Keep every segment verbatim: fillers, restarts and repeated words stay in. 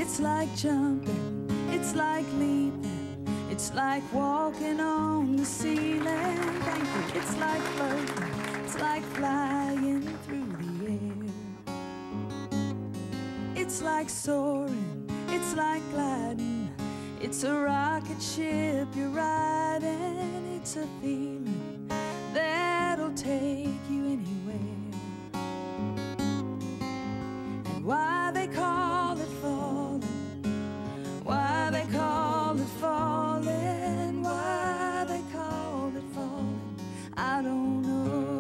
It's like jumping, it's like leaping, it's like walking on the ceiling. Thank you. It's like floating, it's like flying through the air. It's like soaring, it's like gliding, it's a rocket ship you're riding. It's a feeling that'll take you anywhere. And why they call it falling, why they call it falling, why they call it falling, I don't know.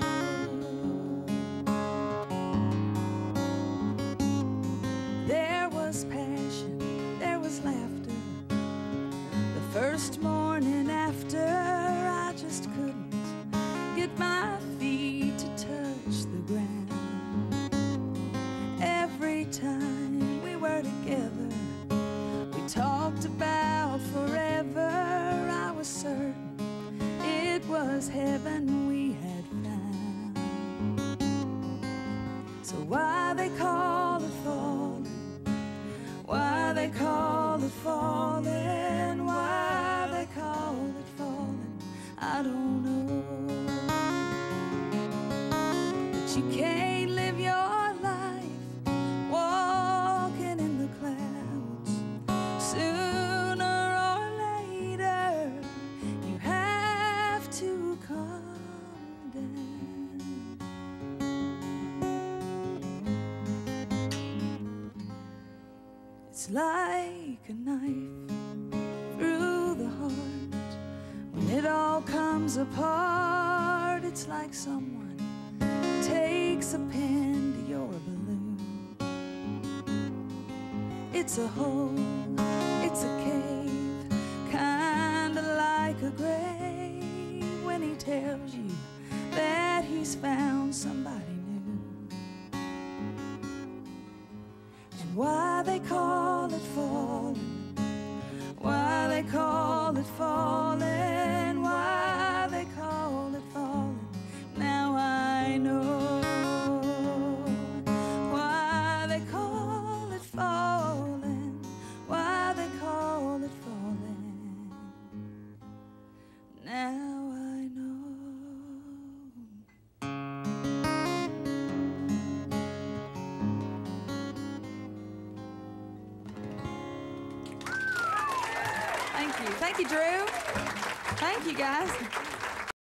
There was passion, there was laughter, the first morning after. I just couldn't get my feet to touch the ground. Every time we were together, we talked about forever. I was certain it was heaven we had found. So why they call it falling, why they call it falling, why they call it falling, I don't know. But you can't live your life walking in the clouds. Sooner or later you have to come down. It's like a knife through the heart. When it all comes apart, it's like someone takes a pin to your balloon. It's a hole, it's a cave, kinda like a grave, when he tells you that he's found somebody new. And why they call it falling, why they call it falling, why they call it falling, now I know. Why they call it falling, why they call it falling, now I know. Thank you. Thank you, Drew. Thank you, guys.